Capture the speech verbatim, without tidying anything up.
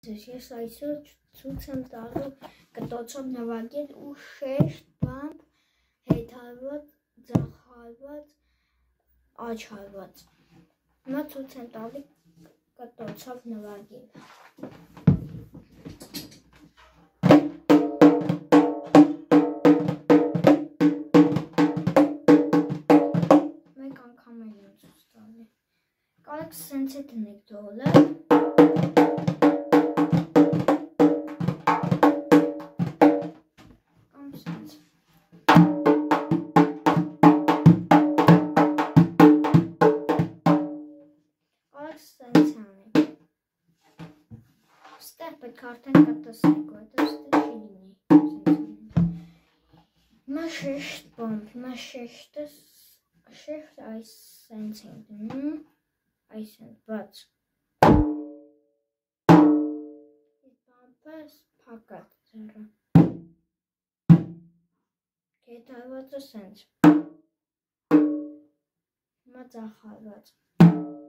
Ես այսօր ցույց եմ տալու կտոցով նվագել ու շեշտ բամբ հետհարված, ձախարված, աչարված։ Հիմա ցույց եմ տալի կտոցով նվագել։ Մեկ անգամ եմ ցույց տալի։ Կարեք սենց է դնեք դհոլը։ Ստեղ պետք է արդեն կտսեք, որտեղ ստեղ չի լինի։ Հիմա շեշտ բամբ, հիմա շեշտը շեշտ այս սենց ենք դնում, այս ենք բաց։ Բամբը փակած ձեռը։ Հետհարվածը սենց։ Հիմա ձախարված։